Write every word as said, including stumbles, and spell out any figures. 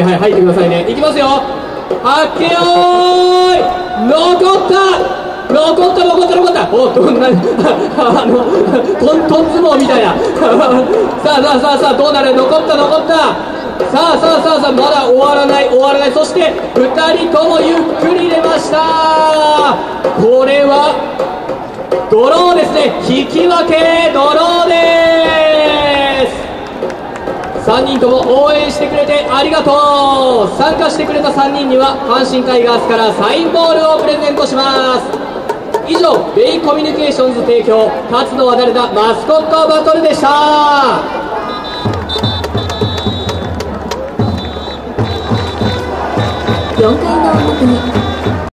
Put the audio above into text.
はい、入ってくださいね。いきますよ。はっけよーい、残った残った残った残った。お、どんなあのトントン相撲みたいなさあさあさあさあ、どうなる。残った残った。さあさあさあさあ、まだ終わらない終わらない。そしてふたりともゆっくり出ました。これはドローですね。引き分けドローです。さんにんとも応援してくれてありがとう。参加してくれたさんにんには阪神タイガースからサインボールをプレゼントします。以上、ベイコミュニケーションズ提供、勝つのは誰だマスコットバトルでした。 よんかいの表に